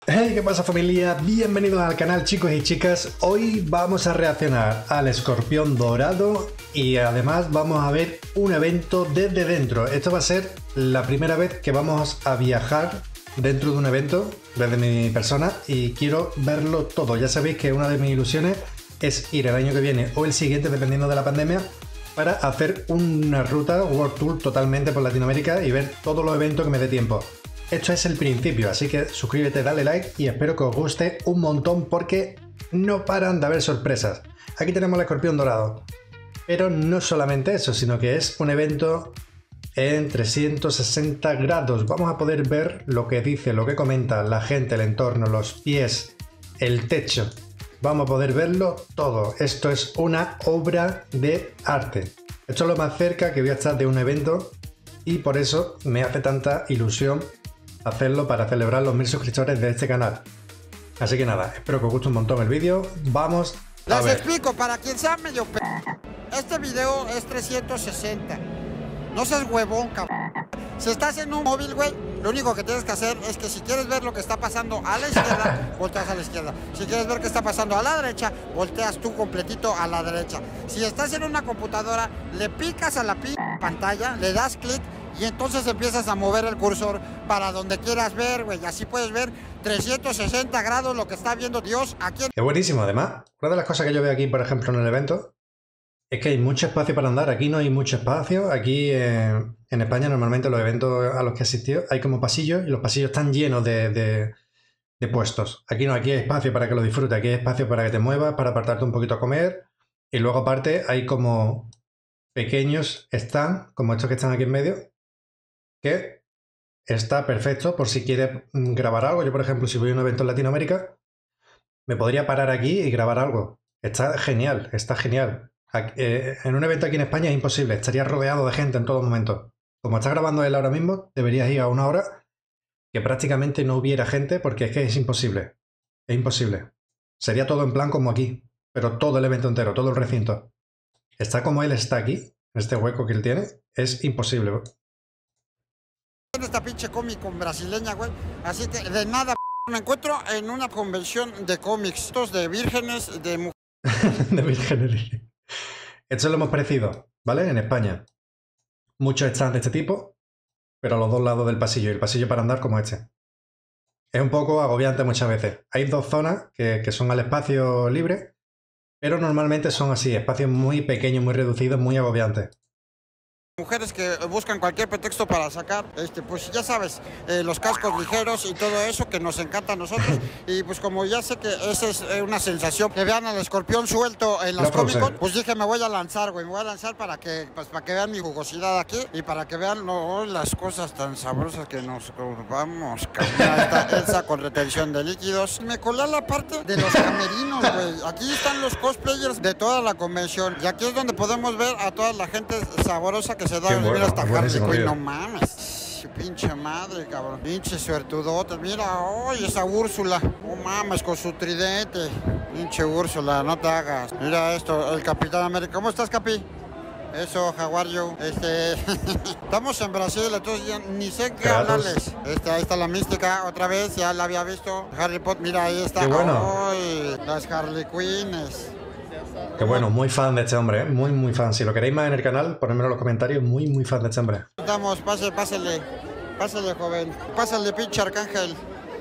Hey, ¿qué pasa familia? Bienvenidos al canal, chicos y chicas. Hoy vamos a reaccionar al escorpión dorado y además vamos a ver un evento desde dentro. Esto va a ser la primera vez que vamos a viajar dentro de un evento desde mi persona y quiero verlo todo. Ya sabéis que una de mis ilusiones es ir el año que viene o el siguiente, dependiendo de la pandemia, para hacer una ruta World Tour totalmente por Latinoamérica y ver todos los eventos que me dé tiempo. Esto es el principio, así que suscríbete, dale like y espero que os guste un montón porque no paran de haber sorpresas. Aquí tenemos el escorpión dorado, pero no solamente eso, sino que es un evento en 360 grados. Vamos a poder ver lo que dice, lo que comenta la gente, el entorno, los pies, el techo. Vamos a poder verlo todo. Esto es una obra de arte. Esto es lo más cerca que voy a estar de un evento y por eso me hace tanta ilusión hacerlo para celebrar los 1000 suscriptores de este canal. Así que nada, espero que os guste un montón el vídeo. Vamos a ver. Les explico, para quien sea medio este video es 360. No seas huevón, cabrón. Si estás en un móvil, güey, lo único que tienes que hacer es que si quieres ver lo que está pasando a la izquierda, volteas a la izquierda. Si quieres ver qué está pasando a la derecha, volteas tú completito a la derecha. Si estás en una computadora, le picas a la pantalla, le das clic y entonces empiezas a mover el cursor para donde quieras ver, güey. Así puedes ver 360 grados lo que está viendo Dios aquí. Es buenísimo, además. Una de las cosas que yo veo aquí, por ejemplo, en el evento, es que hay mucho espacio para andar. Aquí no hay mucho espacio. Aquí en España normalmente los eventos a los que he asistido hay como pasillos y los pasillos están llenos de puestos. Aquí no, aquí hay espacio para que lo disfrutes. Aquí hay espacio para que te muevas, para apartarte un poquito a comer. Y luego aparte hay como pequeños stands, como estos que están aquí en medio, que está perfecto por si quieres grabar algo. Yo, por ejemplo, si voy a un evento en Latinoamérica, me podría parar aquí y grabar algo. Está genial, está genial. En un evento aquí en España es imposible, estaría rodeado de gente en todo momento. Como está grabando él ahora mismo, deberías ir a una hora que prácticamente no hubiera gente porque es que es imposible. Es imposible. Sería todo en plan como aquí, pero todo el evento entero, todo el recinto. Está como él está aquí, en este hueco que él tiene, es imposible. Esta pinche cómic brasileña, güey. Así que de nada, me encuentro en una convención de cómics, de vírgenes, de mujeres. De vírgenes. Esto lo hemos parecido, ¿vale? En España. Muchos stands de este tipo, pero a los dos lados del pasillo, y el pasillo para andar como este. Es un poco agobiante muchas veces. Hay dos zonas que son al espacio libre, pero normalmente son así, espacios muy pequeños, muy reducidos, muy agobiantes. Mujeres que buscan cualquier pretexto para sacar, pues ya sabes, los cascos ligeros y todo eso que nos encanta a nosotros. Y pues como ya sé que esa es una sensación, que vean al escorpión suelto en las Comic Con, pues dije me voy a lanzar, güey, me voy a lanzar para que vean mi jugosidad aquí y para que vean las cosas tan sabrosas que nos vamos. Está Elsa con retención de líquidos. Me colé a la parte de los camerinos, güey. Aquí están los cosplayers de toda la convención y aquí es donde podemos ver a toda la gente saborosa que se da. Bueno, mira hasta Harley Quinn, no tío. mames. Pinche madre, cabrón. Pinche suertudotes. Mira, oye, esa Úrsula. No mames, con su tridente. Pinche Úrsula, no te hagas. Mira esto, el Capitán América. ¿Cómo estás, Capi? Eso, how are you? Estamos en Brasil, entonces ya ni sé qué hablarles. Ahí está la mística, otra vez, ya la había visto. Harry Potter, mira, ahí está. Qué bueno. Oh, las Harley Quinns. Qué bueno, muy fan de este hombre, ¿eh? Muy fan. Si lo queréis más en el canal, ponedmelo en los comentarios. Muy fan de este hombre. Estamos, pásale, joven. Pásale, pinche arcángel.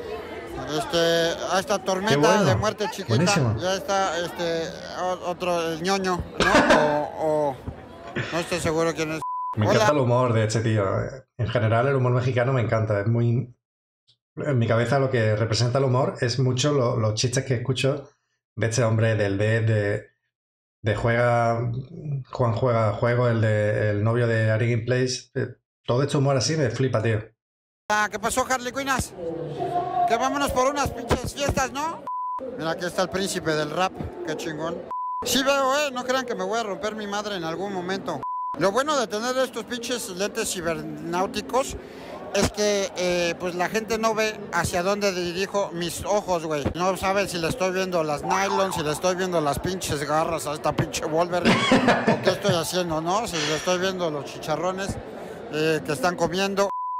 A esta tormenta bueno. de muerte chiquita. Buenísimo. Ya está, otro, el ñoño, ¿no? No estoy seguro quién es. Me encanta el humor de este tío. En general, el humor mexicano me encanta. Es muy... En mi cabeza lo que representa el humor es mucho los chistes que escucho de este hombre, del de Juan juega juego, el novio de Ari Gameplays. Todo este humor así me flipa, tío. ¿Qué pasó, Harley Quinnas? Que vámonos por unas pinches fiestas, ¿no? Mira, aquí está el príncipe del rap. Qué chingón. Sí veo, no crean que me voy a romper mi madre en algún momento. Lo bueno de tener estos pinches lentes cibernáuticos es que pues la gente no ve hacia dónde dirijo mis ojos, güey. No saben si le estoy viendo las nylons, si le estoy viendo las pinches garras a esta pinche Wolverine, o qué estoy haciendo, ¿no? Si le estoy viendo los chicharrones que están comiendo.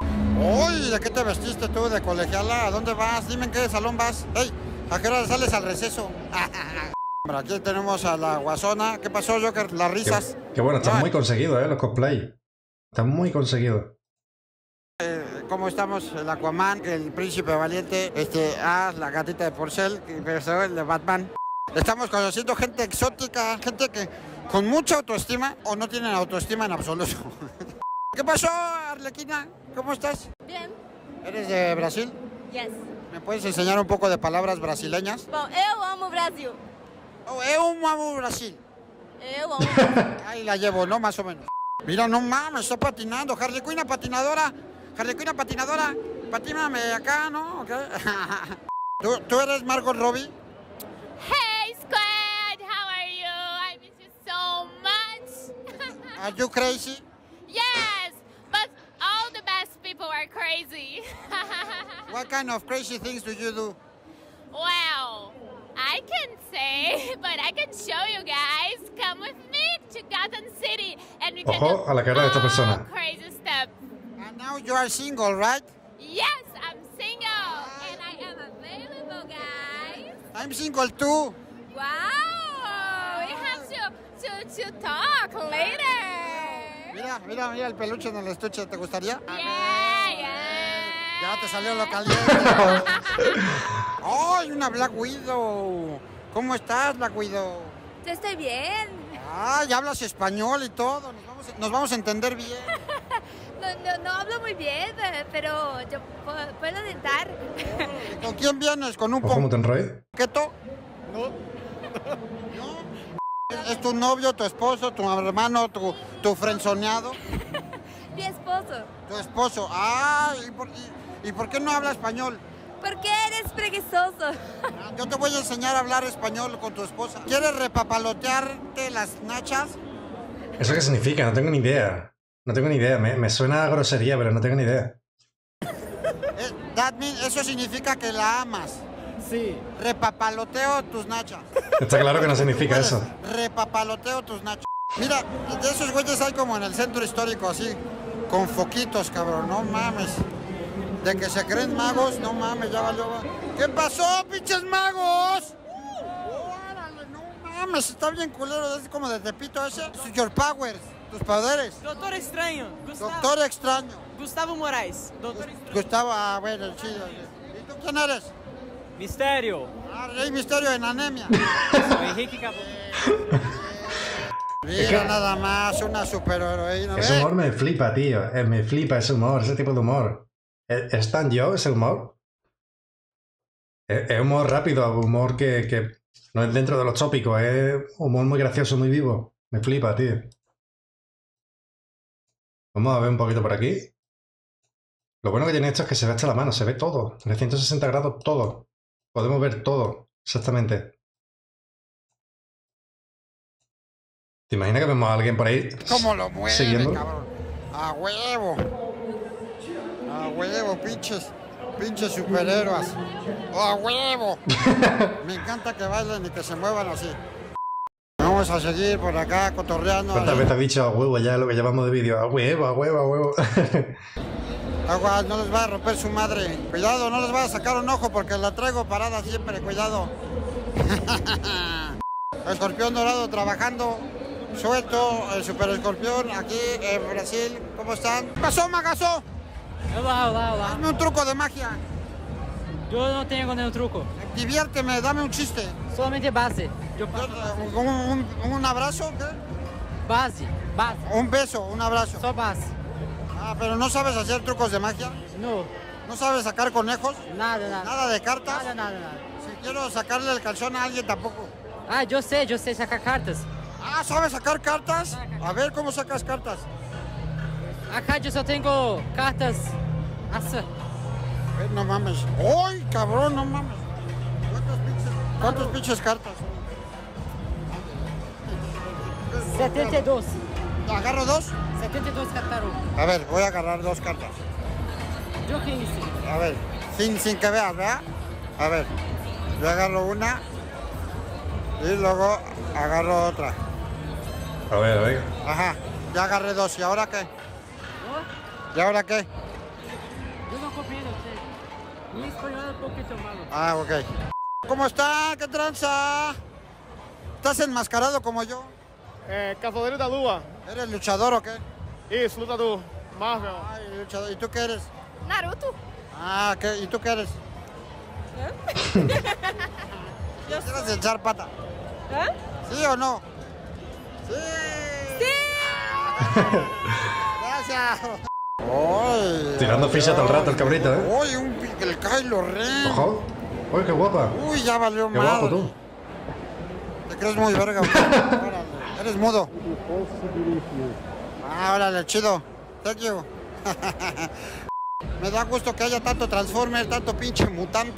Uy, ¿de qué te vestiste tú? ¿De colegiala? ¿A dónde vas? Dime en qué salón vas. Ey, ¿a qué hora sales al receso? Aquí tenemos a la Guasona. ¿Qué pasó, Joker? Las risas. Qué bueno, están muy conseguidos, los cosplay. Están muy conseguidos. ¿Cómo estamos? El Aquaman, el Príncipe Valiente, la gatita de Porcel, el de Batman. Estamos conociendo gente exótica, gente que con mucha autoestima o no tienen autoestima en absoluto. ¿Qué pasó, Arlequina? ¿Cómo estás? Bien. ¿Eres de Brasil? Yes. ¿Me puedes enseñar un poco de palabras brasileñas? Bom, eu amo Brasil. Oh, eu amo Brasil. Eu amo Brasil. Ahí la llevo, ¿no? Más o menos. Mira, no mames, está patinando. Harley Quinn patinadora. Harley Quinn patinadora. Patíname acá, ¿no? Okay. ¿Tú eres Margot Robbie? Hey, squad, how are you? I miss you so much. Are you crazy? Yes, but all the best people are crazy. What kind of crazy things do you do? Well, I can say, but I can show you guys. Come with me to Gotham City and we can Ojo do a la cara de esta persona. all crazy stuff. And now you are single, right? Yes, I'm single and I am available, guys. I'm single too. Wow, we have to talk later. Mira el peluche en el estuche, ¿te gustaría? Yeah. Ya te salió lo caliente. ¡Ay, una Black Widow! ¿Cómo estás, Black Widow? Yo estoy bien. ¡Ay, hablas español y todo! Nos vamos a entender bien. No hablo muy bien, pero yo puedo intentar. ¿Con quién vienes? ¿Con un Ojo, ¿cómo te enrollas? poqueto? No. ¿Es tu novio, tu esposo, tu hermano, tu frenzoneado? Mi esposo. Tu esposo. ¡Ay! ¿Y por qué no habla español? ¿Por qué eres preguizoso? Yo te voy a enseñar a hablar español con tu esposa. ¿Quieres repapalotearte las nachas? ¿Eso qué significa? No tengo ni idea. No tengo ni idea. Me suena a grosería, pero no tengo ni idea. Eso significa que la amas. Sí. Repapaloteo tus nachas. Está claro que no significa eso. Repapaloteo tus nachas. Mira, de esos güeyes hay como en el centro histórico, así, con foquitos, cabrón, no mames. De que se creen magos, no mames, ya valió. ¿Qué pasó, pinches magos? Órale, no mames, está bien culero, es como de Tepito ese. Your powers, tus poderes. Doutor Estranho. Doctor extraño. Gustavo Moraes. Doutor Estranho. Gustavo, bueno, el chido. ¿Y tú quién eres? Mistério. Ah, Rey Misterio en anemia. Soy Henrique Cavill. Mira nada más, una superheroína. Ese humor me flipa, tío. Me flipa ese humor, ese tipo de humor. ¿Es tan yo ese humor? Es humor rápido, humor que no es dentro de los tópicos, es humor muy gracioso, muy vivo. Me flipa, tío. Vamos a ver un poquito por aquí. Lo bueno que tiene esto es que se ve hasta la mano, se ve todo. 360 grados todo. Podemos ver todo, exactamente. ¿Te imaginas que vemos a alguien por ahí? ¿Cómo lo mueve, siguiendo? cabrón? A huevo. A huevo, pinches superhéroes. A huevo. Me encanta que bailen y que se muevan así. Vamos a seguir por acá cotorreando. ¿Cuántas veces has dicho a huevo ya lo que llevamos de vídeo? A huevo, a huevo, a huevo. Aguas, no les va a romper su madre. Cuidado, no les va a sacar un ojo porque la traigo parada siempre. Cuidado. Escorpión dorado trabajando. Suelto, el super escorpión aquí en Brasil. ¿Cómo están? ¿Qué pasó, Magazo? Olá. Hazme un truco de magia. Eu não tenho nenhum truco. Diviérteme, dame un chiste. Solamente base. Eu faço ¿Un abrazo? ¿Qué? base. Un beso, un abrazo. Só base. Ah, pero no sabes hacer trucos de magia. No. ¿No sabes sacar conejos? Nada. ¿Nada de cartas? Nada. Si quiero sacarle el calzón a alguien tampoco. Ah, eu sei sacar cartas. Ah, ¿sabes sacar cartas? A ver, ¿cómo sacas cartas? Acá eu só tenho cartas. Assa. No mames. ¡Ay, cabrón, no mames! ¿Cuántas pinches cartas? 72. ¿Agarro dos? 72 cartaron. A ver, voy a agarrar dos cartas. Eu que hice. A ver, sin que veas, ¿verdad? A ver, yo agarro una y luego agarro otra. A ver. Ajá, ya agarré dos. ¿Y ahora qué? ¿Y ahora qué? Mi español es un poquito malo. Ah, ok. ¿Cómo está? ¿Qué tranza? ¿Estás enmascarado como yo? Caçador da Lua. ¿Eres luchador o qué? Isso, lutador. Marvel. Ay, luchador. ¿Y tú qué eres? Naruto. Ah, ¿qué? ¿Y tú qué eres? ¿Quieres echar pata? ¿Sí o no? ¡Sí! ¡Sí! ¡Gracias! ¡Uy! Tirando ficha todo el rato el cabrito, ¿eh? ¡Uy, el Kylo Ren! Ojo. Uy, qué guapa. ¡Uy, ya valió Qué mal! guapo tú. ¿Te crees muy verga? Órale. Eres mudo. Ah, órale, chido. Thank you. Me da gusto que haya tanto Transformer, tanto pinche mutante.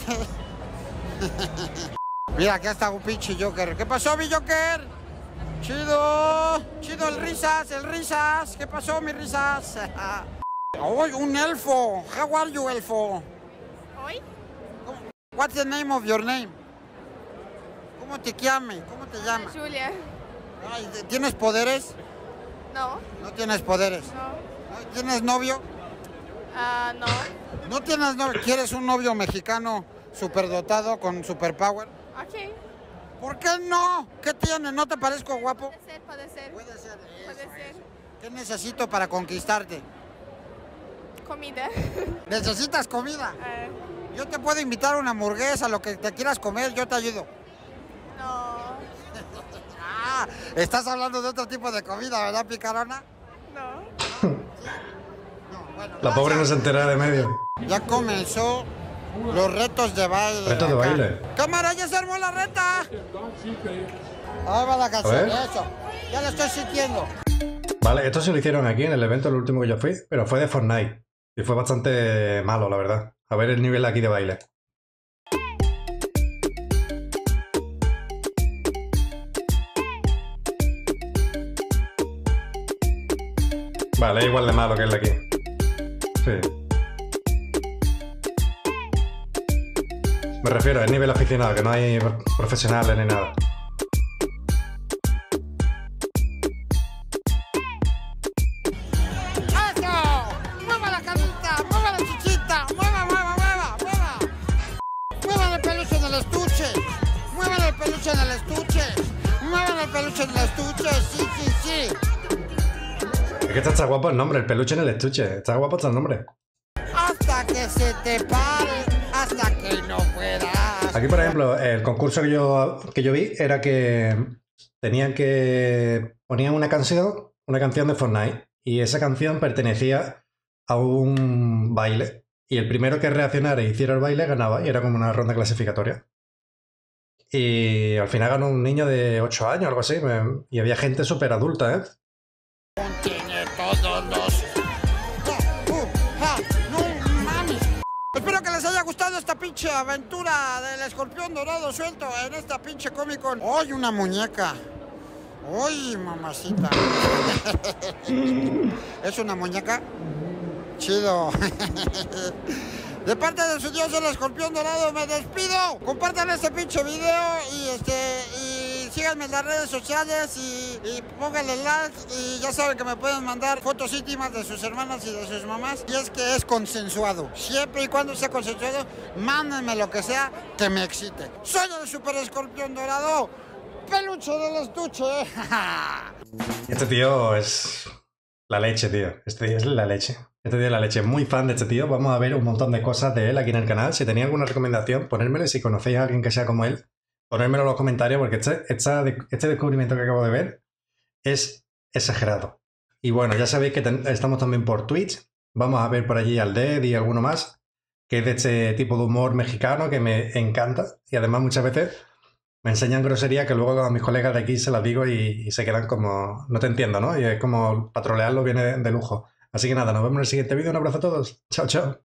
Mira, aquí está un pinche Joker. ¿Qué pasó, mi Joker? Chido. Chido el Risas, el Risas. ¿Qué pasó, mi Risas? ¡Uy, un elfo! How are you, elfo? ¿Hoy? What's the name of your name? ¿Cómo te llamas? ¿Cómo te llamas? Julia. Ay, ¿tienes poderes? No. No tienes poderes. No. ¿Tienes novio? No. ¿No tienes novio? ¿Quieres un novio mexicano superdotado con superpower? Ok. ¿Por qué no? ¿Qué tiene? ¿No te parezco guapo? Puede ser, puede ser. Puede ser. Puede ser. ¿Qué necesito para conquistarte? Comida. ¿Necesitas comida? Yo te puedo invitar a una hamburguesa, lo que te quieras comer, yo te ayudo. No. Ah, estás hablando de otro tipo de comida, ¿verdad, picarona? No. No, bueno. La pobre no gracias. se entera de medio. Ya comenzó los retos de baile. Retos de acá. baile. ¡Cámara, ya se armó la reta! Ahí va la canción, A ver. eso. Ya lo estoy sintiendo. Vale, esto se lo hicieron aquí en el evento, el último que yo fui, pero fue de Fortnite. Y fue bastante malo, la verdad. A ver el nivel aquí de baile. Vale, es igual de malo que el de aquí. Sí. Me refiero al nivel aficionado, que no hay profesionales ni nada. ¡Eso! ¡Mueva la camita! ¡Mueva la chichita! ¡Mueva, mueva, mueva, mueva! ¡Muevan el peluche en el estuche! ¡Muevan el peluche en el estuche! ¡Muevan el peluche en el estuche! ¡Sí, sí, sí! Es que está guapo el nombre, el peluche en el estuche. Está guapo hasta el nombre. Hasta que se te pare, hasta que no puedas. Aquí, por ejemplo, el concurso que yo vi era que ponían una canción de Fortnite, y esa canción pertenecía a un baile, y el primero que reaccionara e hiciera el baile ganaba, y era como una ronda clasificatoria. Y al final ganó un niño de 8 años, algo así, y había gente súper adulta, ¿eh? Tiene todos los... ¡No mames! Espero que les haya gustado esta pinche aventura del escorpión dorado suelto en esta pinche Comic Con. ¡Ay, una muñeca! ¡Ay, mamacita! ¿Es una muñeca? Chido. De parte de su dios el escorpión dorado me despido. Compartan este pinche video y síganme en las redes sociales y pónganle like, y ya saben que me pueden mandar fotos íntimas de sus hermanas y de sus mamás, y es que es consensuado. Siempre y cuando sea consensuado, mándenme lo que sea que me excite. Soy el super escorpión dorado, peluche del estuche. Este tío es la leche, tío. Este tío es la leche. Este tío es la leche. Muy fan de este tío. Vamos a ver un montón de cosas de él aquí en el canal. Si tenéis alguna recomendación, ponérmelo. Y si conocéis a alguien que sea como él, ponérmelo en los comentarios, porque este descubrimiento que acabo de ver es exagerado. Y bueno, ya sabéis que estamos también por Twitch. Vamos a ver por allí al Dead y alguno más, que es de este tipo de humor mexicano que me encanta. Y además muchas veces me enseñan grosería que luego a mis colegas de aquí se las digo y se quedan como... No te entiendo, ¿no? Y es como patrolearlo viene de lujo. Así que nada, nos vemos en el siguiente vídeo. Un abrazo a todos. Chao, chao.